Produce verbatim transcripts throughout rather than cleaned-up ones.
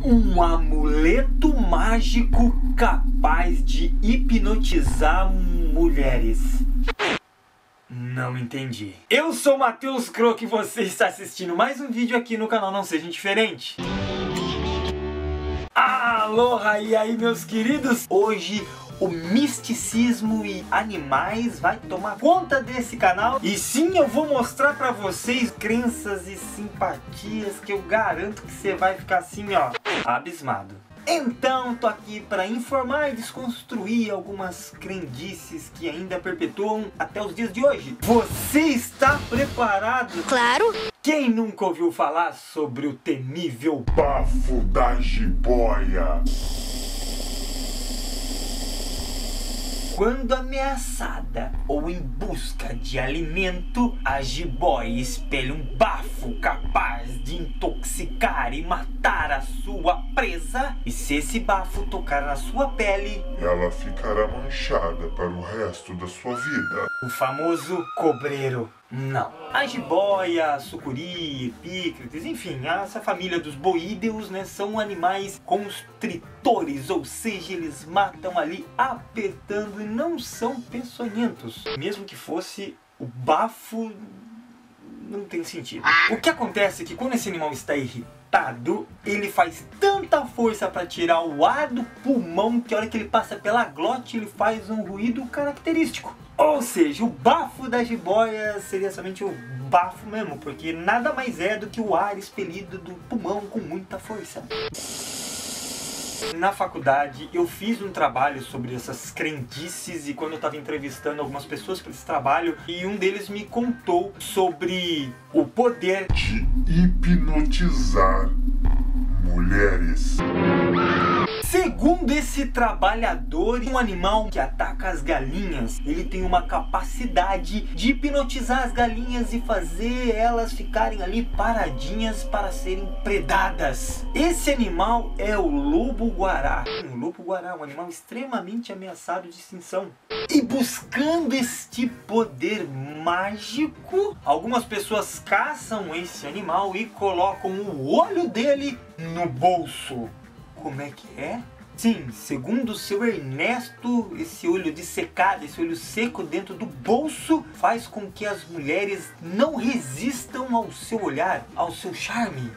Um amuleto mágico capaz de hipnotizar mulheres. Não entendi. Eu sou o Matheus Croc e você está assistindo mais um vídeo aqui no canal Não Seja Indiferente. Aloha! E aí, meus queridos? Hoje o misticismo e animais vai tomar conta desse canal. E sim, eu vou mostrar pra vocês crenças e simpatias que eu garanto que você vai ficar assim, ó, abismado. Então, tô aqui para informar e desconstruir algumas crendices que ainda perpetuam até os dias de hoje. Você está preparado? Claro! Quem nunca ouviu falar sobre o temível bafo da jiboia? Quando ameaçada ou em busca de alimento, a jiboia espelha um bafo capaz de intoxicar e matar a sua presa. E se esse bafo tocar na sua pele, ela ficará manchada para o resto da sua vida. O famoso cobreiro. Não. A jiboia, a sucuri, epícrates, enfim, essa família dos boídeos, né, são animais constritores, ou seja, eles matam ali apertando e não são peçonhentos. Mesmo que fosse, o bafo não tem sentido. O que acontece é que quando esse animal está irritado, ele faz tanta força para tirar o ar do pulmão que a hora que ele passa pela glote ele faz um ruído característico. Ou seja, o bafo da jiboia seria somente o bafo mesmo, porque nada mais é do que o ar expelido do pulmão com muita força. Na faculdade eu fiz um trabalho sobre essas crendices e quando eu estava entrevistando algumas pessoas para esse trabalho, e um deles me contou sobre o poder de hipnotizar mulheres. Segundo esse trabalhador, um animal que ataca as galinhas, ele tem uma capacidade de hipnotizar as galinhas e fazer elas ficarem ali paradinhas para serem predadas. Esse animal é o lobo-guará. O lobo-guará é um animal extremamente ameaçado de extinção. E buscando este poder mágico, algumas pessoas caçam esse animal e colocam o olho dele no bolso. Como é que é? Sim, segundo o seu Ernesto, esse olho dissecado, esse olho seco dentro do bolso faz com que as mulheres não resistam ao seu olhar, ao seu charme.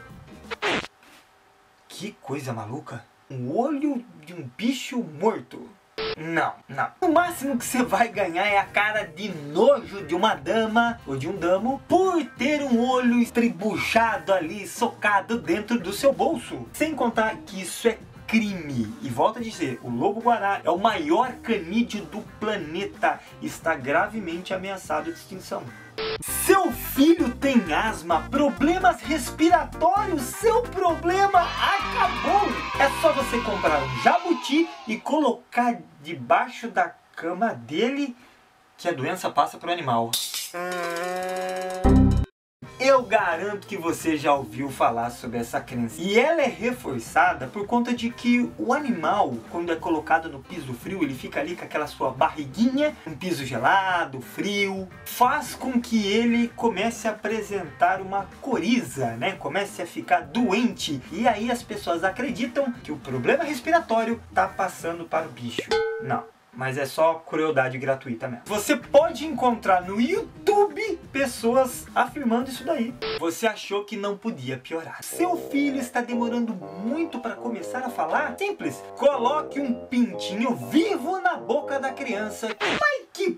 Que coisa maluca! Um olho de um bicho morto. Não, não. O máximo que você vai ganhar é a cara de nojo de uma dama ou de um damo por ter um olho estribuchado ali, socado dentro do seu bolso. Sem contar que isso é crime. E volto a dizer, o lobo-guará é o maior canídeo do planeta. Está gravemente ameaçado de extinção. Seu filho tem asma, problemas respiratórios, seu problema acabou! É só você comprar um jabuti e colocar debaixo da cama dele que a doença passa para o animal. Eu garanto que você já ouviu falar sobre essa crença. E ela é reforçada por conta de que o animal, quando é colocado no piso frio, ele fica ali com aquela sua barriguinha, um piso gelado, frio, faz com que ele comece a apresentar uma coriza, né? Comece a ficar doente. E aí as pessoas acreditam que o problema respiratório tá passando para o bicho. Não. Mas é só crueldade gratuita mesmo. Você pode encontrar no YouTube pessoas afirmando isso daí. Você achou que não podia piorar. Seu filho está demorando muito para começar a falar? Simples. Coloque um pintinho vivo na boca da criança. Mas que...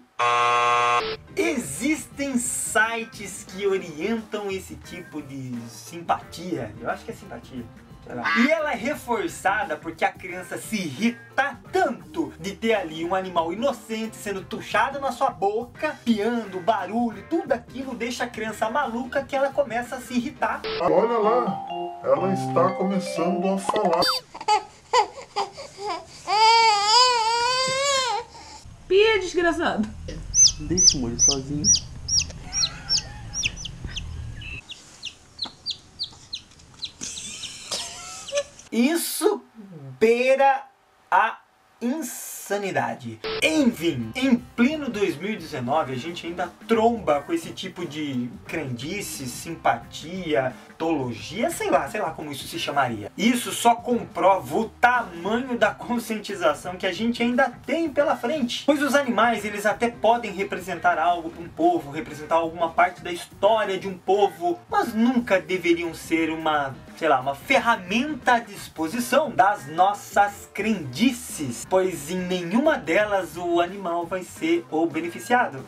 Existem sites que orientam esse tipo de simpatia. Eu acho que é simpatia. E ela é reforçada porque a criança se irrita tanto de ter ali um animal inocente sendo tuchado na sua boca, piando, barulho, tudo aquilo deixa a criança maluca que ela começa a se irritar. Olha lá, ela está começando a falar. Pia, desgraçado. Deixa o molho sozinho. Isso beira a insanidade. sanidade. Enfim, em pleno dois mil e dezenove a gente ainda tromba com esse tipo de crendice, simpatia, teologia, sei lá, sei lá como isso se chamaria. Isso só comprova o tamanho da conscientização que a gente ainda tem pela frente. Pois os animais, eles até podem representar algo para um povo, representar alguma parte da história de um povo, mas nunca deveriam ser uma, sei lá, uma ferramenta à disposição das nossas crendices, pois em nenhuma delas o animal vai ser o beneficiado.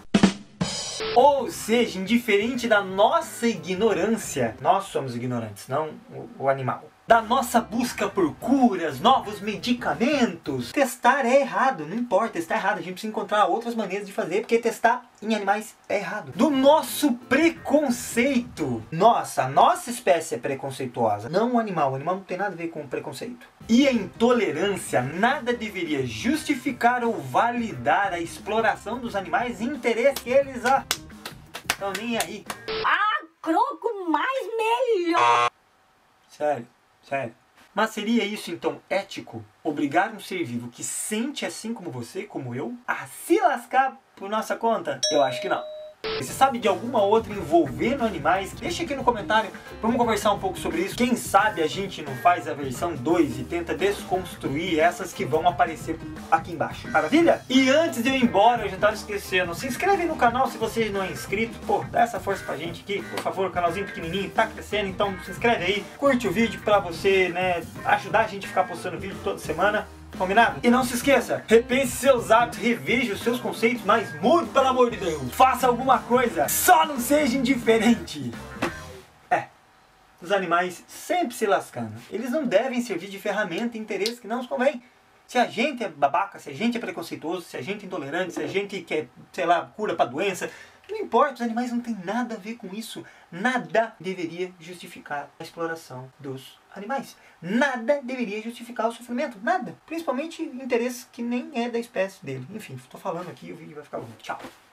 Ou seja, indiferente da nossa ignorância, nós somos ignorantes, não o, o animal. Da nossa busca por curas, novos medicamentos. Testar é errado, não importa, testar é errado. A gente precisa encontrar outras maneiras de fazer, porque testar em animais é errado. Do nosso preconceito. Nossa, a nossa espécie é preconceituosa, não o animal. O animal não tem nada a ver com preconceito. E a intolerância nada deveria justificar ou validar a exploração dos animais em interesse que eles ah, estão nem aí. Ah, croco mais melhor! Sério. Sério. Mas seria isso então ético? Obrigar um ser vivo que sente assim como você, como eu, a se lascar por nossa conta? Eu acho que não. Você sabe de alguma outra envolvendo animais? Deixa aqui no comentário, vamos conversar um pouco sobre isso. Quem sabe a gente não faz a versão dois e tenta desconstruir essas que vão aparecer aqui embaixo. Maravilha? E antes de eu ir embora, eu já estava esquecendo, se inscreve no canal se você não é inscrito. Pô, dá essa força pra gente aqui, por favor, o canalzinho pequenininho, tá crescendo, então se inscreve aí. Curte o vídeo pra você, né, ajudar a gente a ficar postando vídeo toda semana. Combinado? E não se esqueça, repense seus hábitos, reveja os seus conceitos, mas mude, pelo amor de Deus. Faça alguma coisa, só não seja indiferente. É, os animais sempre se lascando. Eles não devem servir de ferramenta e interesse que não os convém. Se a gente é babaca, se a gente é preconceituoso, se a gente é intolerante, se a gente quer, sei lá, cura pra doença, não importa, os animais não têm nada a ver com isso. Nada deveria justificar a exploração dos animais. Nada deveria justificar o sofrimento. Nada. Principalmente interesse que nem é da espécie dele. Enfim, estou falando aqui, o vídeo vai ficar longo. Tchau.